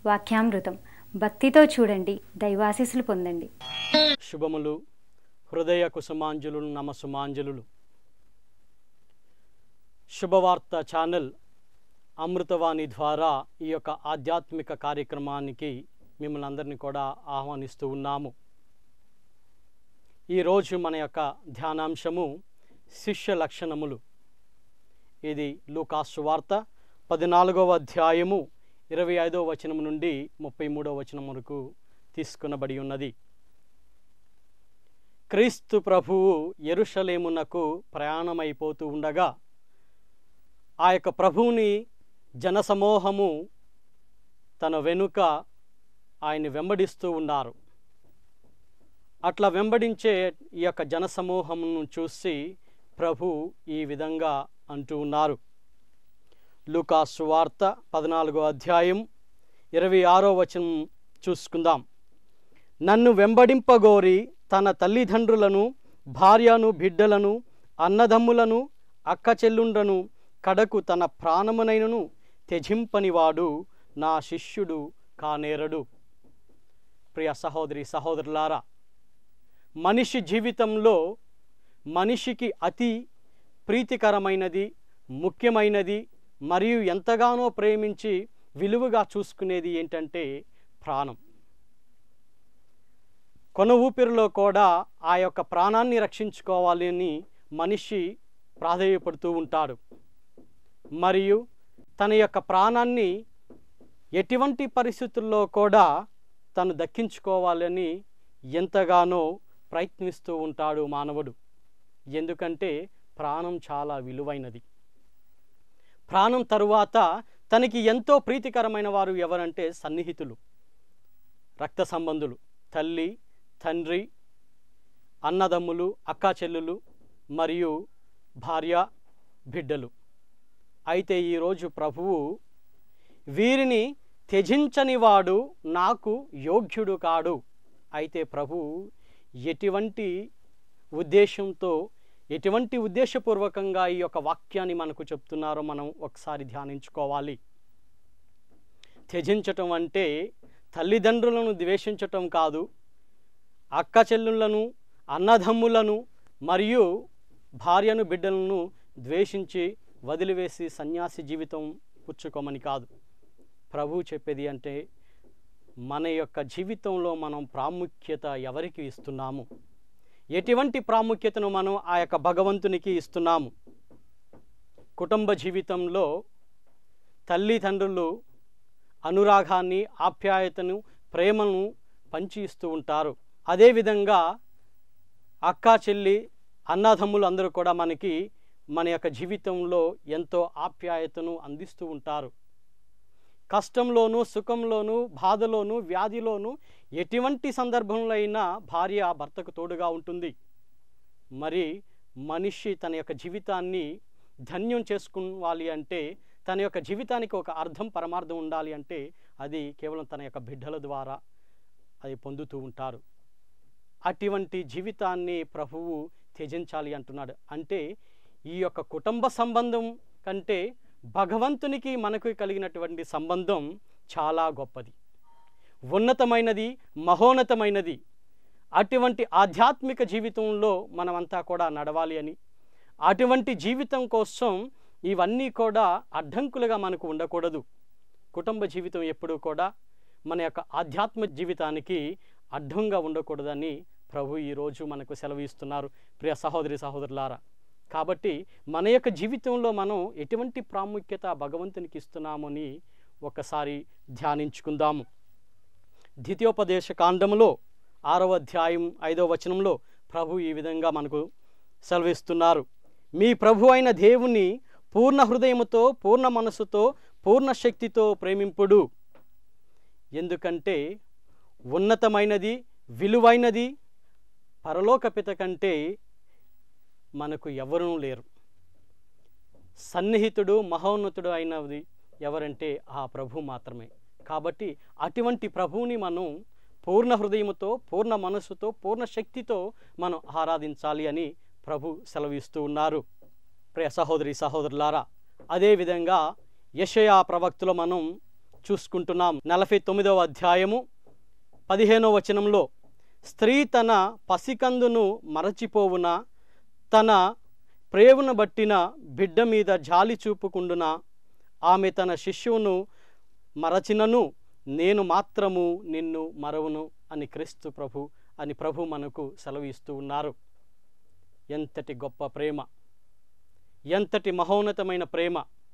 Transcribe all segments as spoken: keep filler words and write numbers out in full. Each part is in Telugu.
వాక్యామృతం భక్తితో చూడండి, దైవాశీస్సులు పొందండి. శుభములు, హృదయ కుసుమాంజలు, నమసుమాంజలు. శుభవార్త ఛానల్ అమృతవాణి ద్వారా ఈ యొక్క ఆధ్యాత్మిక కార్యక్రమానికి మిమ్మల్ని అందరినీ కూడా ఆహ్వానిస్తూ ఉన్నాము. ఈరోజు మన యొక్క ధ్యానాంశము శిష్య లక్షణములు. ఇది లూకా సువార్త పద్నాలుగవ అధ్యాయము ఇరవై ఐదవ వచనం నుండి ముప్పై మూడవ వచనం వరకు తీసుకునబడి ఉన్నది. క్రీస్తు ప్రభువు యెరూషలేమునకు ప్రయాణమైపోతూ ఉండగా ఆ యొక్క ప్రభువుని జనసమూహము తన వెనుక ఆయన వెంబడిస్తూ ఉన్నారు. అట్లా వెంబడించే ఈ యొక్క జనసమూహమును చూసి ప్రభు ఈ విధంగా అంటూ ఉన్నారు. లూకా సువార్త పద్నాలుగో అధ్యాయం ఇరవై ఆరో వచనం చూసుకుందాం. నన్ను వెంబడింపగోరి తన తల్లిదండ్రులను, భార్యను, బిడ్డలను, అన్నదమ్ములను, అక్క చెల్లుండ్రను, కడకు తన ప్రాణమునైనను త్యజింపనివాడు నా శిష్యుడు కానేరడు. ప్రియ సహోదరి సహోదరులారా, మనిషి జీవితంలో మనిషికి అతి ప్రీతికరమైనది, ముఖ్యమైనది మరియు ఎంతగానో ప్రేమించి విలువగా చూసుకునేది ఏంటంటే ప్రాణం. కొన ఊపిరిలో కూడా ఆ యొక్క ప్రాణాన్ని రక్షించుకోవాలని మనిషి ప్రాధేయపడుతూ ఉంటాడు. మరియు తన యొక్క ప్రాణాన్ని ఎటువంటి పరిస్థితుల్లో కూడా తను దక్కించుకోవాలని ఎంతగానో ప్రయత్నిస్తూ ఉంటాడు మానవుడు. ఎందుకంటే ప్రాణం చాలా విలువైనది. ప్రాణం తరువాత తనకి ఎంతో ప్రీతికరమైన వారు ఎవరంటే సన్నిహితులు, రక్త సంబంధులు, తల్లి, తండ్రి, అన్నదమ్ములు, అక్కా చెల్లులు మరియు భార్య, బిడ్డలు. అయితే ఈరోజు ప్రభువు వీరిని త్యజించని వాడు నాకు యోగ్యుడు కాడు. అయితే ప్రభువు ఎటువంటి ఉద్దేశంతో, ఎటువంటి ఉద్దేశపూర్వకంగా ఈ యొక్క వాక్యాన్ని మనకు చెప్తున్నారో మనం ఒకసారి ధ్యానించుకోవాలి. త్యజించటం అంటే తల్లిదండ్రులను ద్వేషించటం కాదు, అక్క చెల్లులను, అన్నదమ్ములను మరియు భార్యను, బిడ్డలను ద్వేషించి వదిలివేసి సన్యాసి జీవితం పుచ్చుకోమని కాదు. ప్రభు చెప్పేది అంటే మన యొక్క జీవితంలో మనం ప్రాముఖ్యత ఎవరికి ఇస్తున్నాము, ఎటువంటి ప్రాముఖ్యతను మనం ఆ యొక్క భగవంతునికి ఇస్తున్నాము. కుటుంబ జీవితంలో తల్లిదండ్రులు అనురాగాన్ని, ఆప్యాయతను, ప్రేమను పంచి ఇస్తూ ఉంటారు. అదేవిధంగా అక్కా చెల్లి, అన్నదమ్ములు అందరూ కూడా మనకి మన యొక్క జీవితంలో ఎంతో ఆప్యాయతను అందిస్తూ ఉంటారు. కష్టంలోనూ, సుఖంలోనూ, బాధలోనూ, వ్యాధిలోనూ ఎటువంటి సందర్భంలో అయినా భార్య భర్తకు తోడుగా ఉంటుంది. మరి మనిషి తన యొక్క జీవితాన్ని ధన్యం చేసుకోవాలి అంటే, తన యొక్క జీవితానికి ఒక అర్థం, పరమార్థం ఉండాలి అంటే అది కేవలం తన యొక్క బిడ్డల ద్వారా అది పొందుతూ ఉంటారు. అటువంటి జీవితాన్ని ప్రభువు త్యజించాలి అంటున్నాడు. అంటే ఈ యొక్క కుటుంబ సంబంధం కంటే భగవంతునికి మనకు కలిగినటువంటి సంబంధం చాలా గొప్పది, ఉన్నతమైనది, మహోన్నతమైనది. అటువంటి ఆధ్యాత్మిక జీవితంలో మనమంతా కూడా నడవాలి అని, అటువంటి జీవితం కోసం ఇవన్నీ కూడా అడ్డంకులుగా మనకు ఉండకూడదు. కుటుంబ జీవితం ఎప్పుడూ కూడా మన యొక్క ఆధ్యాత్మిక జీవితానికి అడ్డంగా ఉండకూడదని ప్రభు ఈరోజు మనకు సెలవు ఇస్తున్నారు. ప్రియ సహోదరి సహోదరులారా, కాబట్టి మన యొక్క జీవితంలో మనం ఎటువంటి ప్రాముఖ్యత భగవంతునికి ఇస్తున్నామని ఒకసారి ధ్యానించుకుందాము. ద్వితీయోపదేశ కాండములో ఆరవ అధ్యాయం ఐదవ వచనంలో ప్రభు ఈ విధంగా మనకు సెలవిస్తున్నారు. మీ ప్రభు అయిన దేవుని పూర్ణ హృదయముతో, పూర్ణ మనసుతో, పూర్ణ శక్తితో ప్రేమింపుడు. ఎందుకంటే ఉన్నతమైనది, విలువైనది పరలోక పిత కంటే మనకు ఎవరూ లేరు. సన్నిహితుడు, మహోన్నతుడు అయినది ఎవరంటే ఆ ప్రభు మాత్రమే. కాబట్టి అటువంటి ప్రభువుని మనం పూర్ణ హృదయముతో, పూర్ణ మనస్సుతో, పూర్ణ శక్తితో మనం ఆరాధించాలి అని ప్రభు సెలవిస్తూ ఉన్నారు. ప్రియ సహోదరి సహోదరులారా, అదేవిధంగా యెషయా ప్రవక్తలో మనం చూసుకుంటున్నాం. నలభై తొమ్మిదవ అధ్యాయము పదిహేనవ వచనంలో, స్త్రీ తన పసికందును మరచిపోవున, తన ప్రేమను బట్టిన బిడ్డ మీద జాలి చూపుకుండున, ఆమె తన శిష్యువును మరచినను నేను మాత్రము నిన్ను మరవును అని క్రీస్తు ప్రభు అని ప్రభు మనకు సెలవిస్తూ ఉన్నారు. ఎంతటి గొప్ప ప్రేమ, ఎంతటి మహోన్నతమైన ప్రేమ!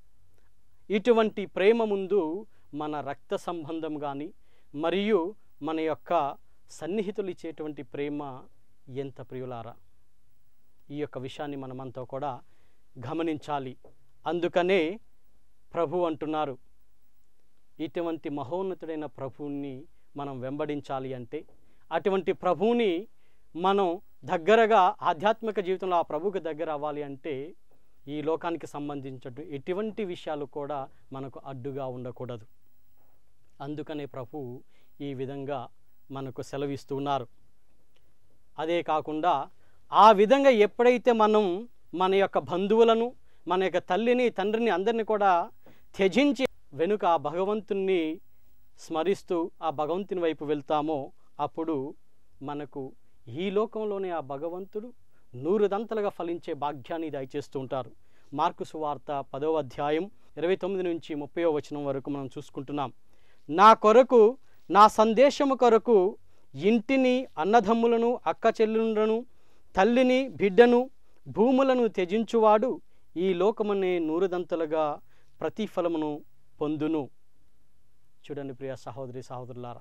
ఇటువంటి ప్రేమ ముందు మన రక్త సంబంధం కానీ మరియు మన యొక్క సన్నిహితులు ఇచ్చేటువంటి ప్రేమ ఎంత ప్రియులారా! ఈ యొక్క విషయాన్ని మనమంతా కూడా గమనించాలి. అందుకనే ప్రభు అంటున్నారు, ఇటువంటి మహోన్నతుడైన ప్రభువుని మనం వెంబడించాలి అంటే, అటువంటి ప్రభువుని మనం దగ్గరగా ఆధ్యాత్మిక జీవితంలో ఆ ప్రభువుకి దగ్గర అవ్వాలి అంటే, ఈ లోకానికి సంబంధించిన ఎటువంటి విషయాలు కూడా మనకు అడ్డుగా ఉండకూడదు. అందుకనే ప్రభు ఈ విధంగా మనకు సెలవిస్తూ ఉన్నారు. అదే కాకుండా ఆ విధంగా ఎప్పుడైతే మనం మన యొక్క బంధువులను, మన యొక్క తల్లిని, తండ్రిని అందరినీ కూడా త్యజించి వెనుక ఆ భగవంతుణ్ణి స్మరిస్తూ ఆ భగవంతుని వైపు వెళ్తామో, అప్పుడు మనకు ఈ లోకంలోనే ఆ భగవంతుడు నూరుదంతలుగా ఫలించే భాగ్యాన్ని దయచేస్తూ ఉంటారు. మార్కు సువార్త పదవ అధ్యాయం ఇరవై తొమ్మిది నుంచి ముప్పై వచనం వరకు మనం చూసుకుంటున్నాం. నా కొరకు, నా సందేశము కొరకు ఇంటిని, అన్నదమ్ములను, అక్క చెల్లులను, తల్లిని, బిడ్డను, భూములను త్యజించువాడు ఈ లోకమనే నూరుదంతలుగా ప్రతిఫలమును పొందును. చూడండి ప్రియ సహోదరి సహోదరులారా,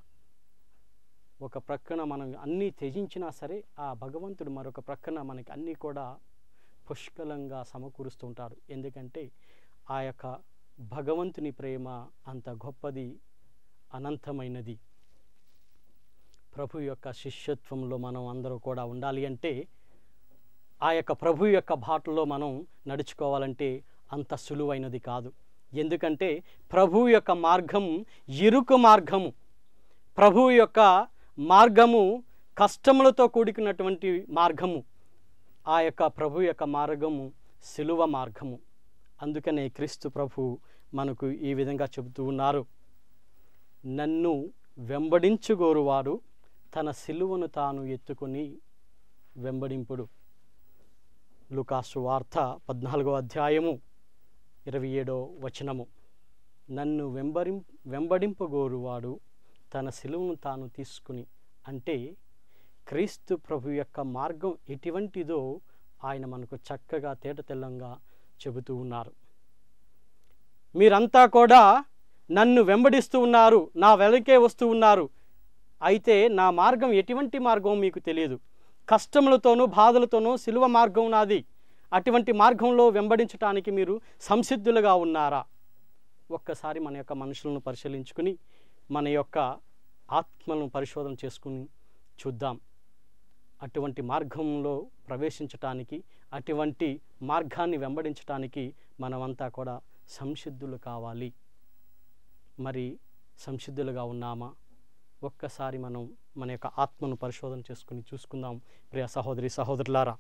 ఒక ప్రక్కన మనం అన్నీ త్యజించినా సరే ఆ భగవంతుడు మరొక ప్రక్కన మనకి అన్నీ కూడా పుష్కలంగా సమకూరుస్తూ ఉంటాడు. ఎందుకంటే ఆ యొక్క భగవంతుని ప్రేమ అంత గొప్పది, అనంతమైనది. ప్రభు యొక్క శిష్యత్వంలో మనం అందరూ కూడా ఉండాలి అంటే, ఆ యొక్క ప్రభు యొక్క బాటలో మనం నడుచుకోవాలంటే అంత సులువైనది కాదు. ఎందుకంటే ప్రభు యొక్క మార్గం ఇరుకు మార్గము, ప్రభు యొక్క మార్గము కష్టములతో కూడుకున్నటువంటి మార్గము. ఆ యొక్క ప్రభు యొక్క మార్గము సిలువ మార్గము. అందుకనే క్రీస్తు ప్రభు మనకు ఈ విధంగా చెబుతూ ఉన్నారు, నన్ను వెంబడించుగోరువాడు తన సిలువను తాను ఎత్తుకొని వెంబడింపుడు. లూకాసు వార్త పద్నాలుగో అధ్యాయము ఇరవై ఏడో వచనము, నన్ను వెంబడి వెంబడింపగోరువాడు తన సిలువను తాను తీసుకుని. అంటే క్రీస్తు ప్రభు యొక్క మార్గం ఎటువంటిదో ఆయన మనకు చక్కగా తేటతెల్లంగా చెబుతూ ఉన్నారు. మీరంతా కూడా నన్ను వెంబడిస్తూ ఉన్నారు, నా వెనకే వస్తూ ఉన్నారు, అయితే నా మార్గం ఎటువంటి మార్గం మీకు తెలియదు. కష్టములతోనూ బాధలతోనూ సిలువ మార్గం నాది. అటువంటి మార్గంలో వెంబడించడానికి మీరు సంసిద్ధులుగా ఉన్నారా? ఒక్కసారి మన యొక్క మనుషులను పరిశీలించుకుని మన యొక్క ఆత్మలను పరిశోధన చేసుకుని చూద్దాం. అటువంటి మార్గంలో ప్రవేశించటానికి, అటువంటి మార్గాన్ని వెంబడించటానికి మనమంతా కూడా సంసిద్ధులు కావాలి. మరి సంసిద్ధులుగా ఉన్నామా? ఒక్కసారి మనం మన యొక్క ఆత్మను పరిశోధన చేసుకుని చూసుకుందాం ప్రియ సహోదరి సహోదరులారా.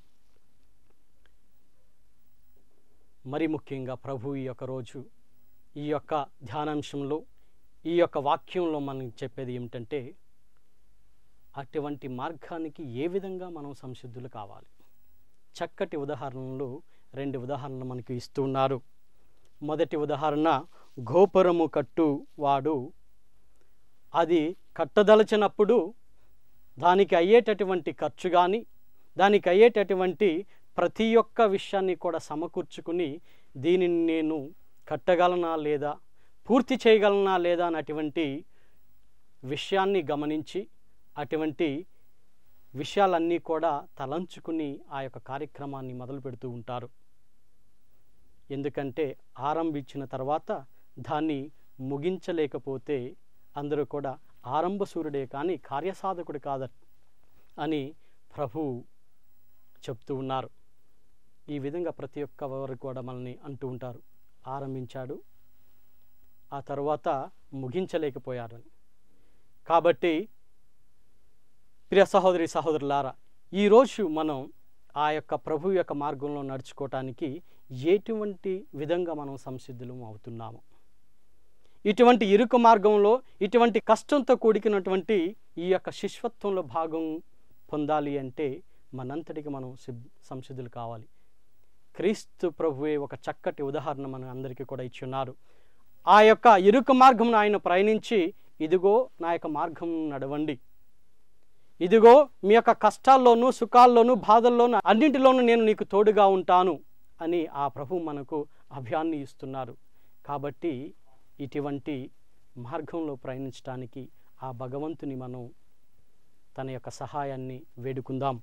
మరి ముఖ్యంగా ప్రభు ఈ యొక్క రోజు ఈ యొక్క ధ్యానాంశంలో, ఈ యొక్క వాక్యంలో మనం చెప్పేది ఏమిటంటే, అటువంటి మార్గానికి ఏ విధంగా మనం సంసిద్ధులు కావాలి. చక్కటి ఉదాహరణలు రెండు ఉదాహరణలు మనకు ఇస్తూ ఉన్నారు. మొదటి ఉదాహరణ, గోపురము కట్టువాడు అది కట్టదలచినప్పుడు దానికి అయ్యేటటువంటి ఖర్చు కానీ, దానికి అయ్యేటటువంటి ప్రతి ఒక్క విషయాన్ని కూడా సమకూర్చుకుని, దీనిని నేను కట్టగలనా లేదా, పూర్తి చేయగలనా లేదా అన్నటువంటి విషయాన్ని గమనించి అటువంటి విషయాలన్నీ కూడా తలంచుకుని ఆ యొక్క కార్యక్రమాన్ని మొదలు పెడుతూ ఉంటారు. ఎందుకంటే ఆరంభించిన తర్వాత దాన్ని ముగించలేకపోతే అందరూ కూడా ఆరంభసూరుడే కానీ కార్యసాధకుడు కాద అని ప్రభు చెప్తూ ఉన్నారు. ఈ విధంగా ప్రతి ఒక్క వారు కూడా మనల్ని అంటూ ఉంటారు, ఆరంభించాడు ఆ తర్వాత ముగించలేకపోయారని. కాబట్టి ప్రియ సహోదరి సహోదరులారా, ఈరోజు మనం ఆ యొక్క ప్రభు యొక్క మార్గంలో నడుచుకోవటానికి ఎటువంటి విధంగా మనం సంసిద్ధులం అవుతున్నాము, ఇటువంటి ఇరుకు మార్గంలో ఇటువంటి కష్టంతో కూడికినటువంటి ఈ యొక్క శిష్యత్వంలో భాగం పొందాలి అంటే మనంతటికి మనం సంసిద్ధులు కావాలి. క్రీస్తు ప్రభువే ఒక చక్కటి ఉదాహరణ మన అందరికీ కూడా ఇచ్చున్నారు. ఆ యొక్క ఇరుకు మార్గంను ఆయన ప్రయాణించి, ఇదిగో నా యొక్క మార్గం నడవండి, ఇదిగో మీ యొక్క కష్టాల్లోనూ సుఖాల్లోనూ బాధల్లోనూ అన్నింటిలోనూ నేను నీకు తోడుగా ఉంటాను అని ఆ ప్రభువు మనకు అభయాన్ని ఇస్తున్నారు. కాబట్టి ఇటువంటి మార్గంలో ప్రయాణించడానికి ఆ భగవంతుని మనం తన యొక్క సహాయాన్ని వేడుకుందాం.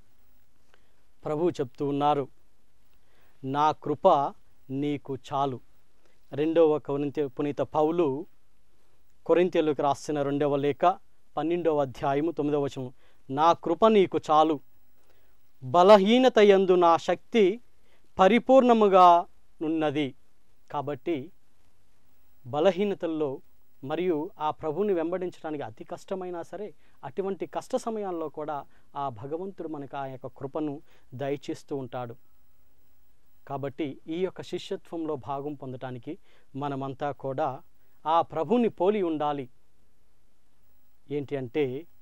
ప్రభువు చెప్తూ ఉన్నారు, నా కృప నీకు చాలు. రెండవ కొరింథీ పునీత పౌలు కొరింథీయులకు రాసిన రెండవ లేఖ పన్నెండవ అధ్యాయము తొమ్మిదవ వచనం, నా కృప నీకు చాలు, బలహీనత యందు నా శక్తి పరిపూర్ణముగా ఉన్నది. కాబట్టి బలహీనతల్లో మరియు ఆ ప్రభువుని వెంబడించడానికి అతి కష్టమైనా సరే అటువంటి కష్ట సమయాల్లో కూడా ఆ భగవంతుడు మనకు ఆ యొక్క కృపను దయచేస్తూ ఉంటాడు. కాబట్టి ఈ యొక్క శిష్యత్వంలో భాగం పొందటానికి మనమంతా కూడా ఆ ప్రభువుని పోలి ఉండాలి. ఏంటి అంటే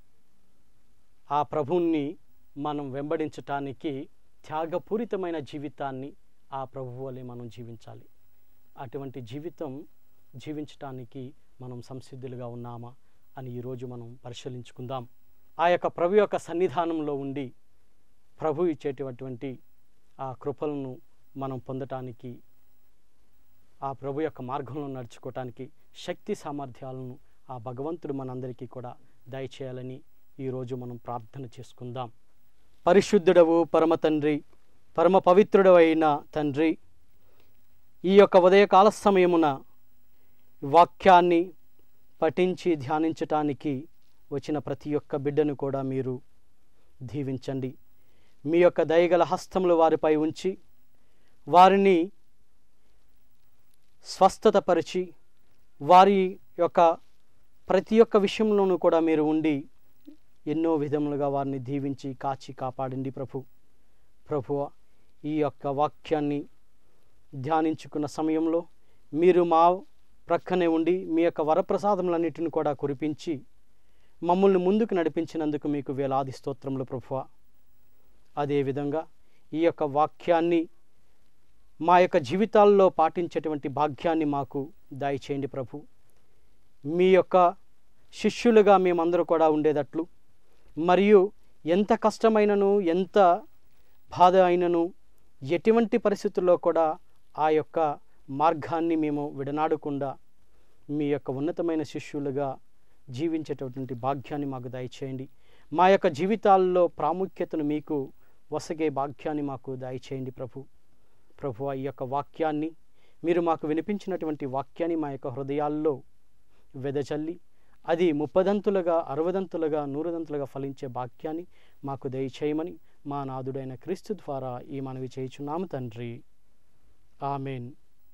ఆ ప్రభువుని మనం వెంబడించటానికి త్యాగపూరితమైన జీవితాన్ని ఆ ప్రభువు వలె మనం జీవించాలి. అటువంటి జీవితం జీవించటానికి మనం సంసిద్ధులుగా ఉన్నామా అని ఈరోజు మనం పరిశీలించుకుందాం. ఆ యొక్క ప్రభు యొక్క సన్నిధానంలో ఉండి ప్రభు ఇచ్చేటటువంటి ఆ కృపలను మనం పొందటానికి, ఆ ప్రభు యొక్క మార్గంలో నడుచుకోవటానికి శక్తి సామర్థ్యాలను ఆ భగవంతుడు మనందరికీ కూడా దయచేయాలని ఈరోజు మనం ప్రార్థన చేసుకుందాం. పరిశుద్ధుడవు పరమ తండ్రి, పరమ పవిత్రుడవు అయిన తండ్రి, ఈ యొక్క ఉదయకాల సమయమున వాక్యాన్ని పఠించి ధ్యానించటానికి వచ్చిన ప్రతి ఒక్క బిడ్డను కూడా మీరు దీవించండి. మీ యొక్క దయగల హస్తములు వారిపై ఉంచి వారిని స్వస్థతపరిచి వారి యొక్క ప్రతి ఒక్క విషయంలోనూ కూడా మీరు ఉండి ఎన్నో విధములుగా వారిని దీవించి కాచి కాపాడండి. ప్రభు ప్రభువ ఈ యొక్క వాక్యాన్ని ధ్యానించుకున్న సమయంలో మీరు మా ప్రక్కనే ఉండి మీ యొక్క వరప్రసాదములన్నిటిని కూడా కురిపించి మమ్మల్ని ముందుకు నడిపించినందుకు మీకు వేలాది స్తోత్రములు ప్రభువ. అదేవిధంగా ఈ యొక్క వాక్యాన్ని మా యొక్క జీవితాల్లో పాటించేటువంటి భాగ్యాన్ని మాకు దయచేయండి ప్రభు. మీ యొక్క శిష్యులుగా మేమందరూ కూడా ఉండేటట్లు, మరియు ఎంత కష్టమైనను ఎంత బాధ అయినను ఎటువంటి పరిస్థితుల్లో కూడా ఆ యొక్క మార్గాన్ని మేము విడనాడకుండా మీ యొక్క ఉన్నతమైన శిష్యులుగా జీవించేటటువంటి భాగ్యాన్ని మాకు దయచేయండి. మా యొక్క జీవితాల్లో ప్రాముఖ్యతను మీకు వసగే భాగ్యాన్ని మాకు దయచేయండి ప్రభు. ప్రభు ఈ యొక్క వాక్యాన్ని మీరు మాకు వినిపించినటువంటి వాక్యాన్ని మా యొక్క హృదయాల్లో వెదజల్లి అది ముప్పదంతులుగా అరవదంతులుగా నూరదంతులుగా ఫలించే భాగ్యాన్ని మాకు దయచేయమని మా నాథుడైన క్రీస్తు ద్వారా ఈ మనవి చేయుచున్నాము తండ్రి. ఆమెన్.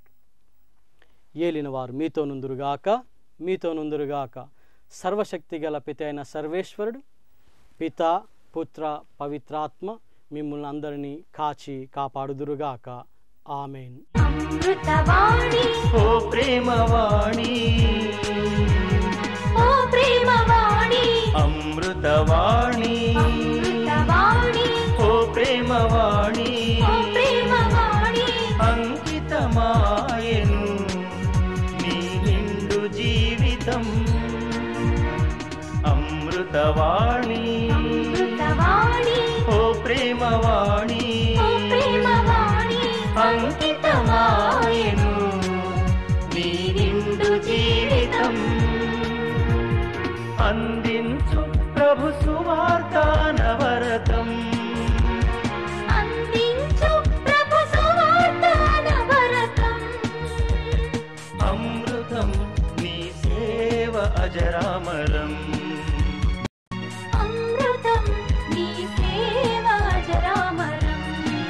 ఏలిన వారు మీతో నుందురుగాక, మీతో నుందురుగాక. సర్వశక్తి గల పిత అయిన సర్వేశ్వరుడు, పిత పుత్ర పవిత్రాత్మ మిమ్మల్ని అందరినీ కాచి కాపాడుదురుగాక. ఆమెన్. అమృతవాణి ఓ ప్రేమవాణి, ఓ ప్రేమవాణి, అమృతవాణి అమృతవాణి, ఓ ప్రేమవాణి, ఓ ప్రేమవాణి, అంకితమాయెను నీ నిండు జీవితం. అమృతవాణి అమృతవాణి, ఓ ప్రేమవాణి, ఓ ప్రేమవాణి, అంకితమాయెను నీ నిండు జీవితం. అందించు ప్రభు సువార్త నవరతం, అందించు ప్రభు సువార్త నవరతం. అమృతం నీ సేవ అజరామరం. అమృతం నీ సేవ అజరామరం.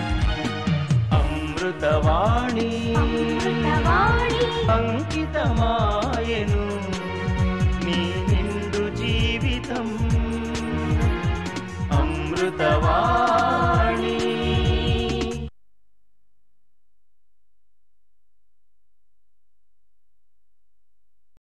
అమృతవాణి అమృతవాణి, అంకితమాయెను నీ నిండు జీవితం. అమృతవాణి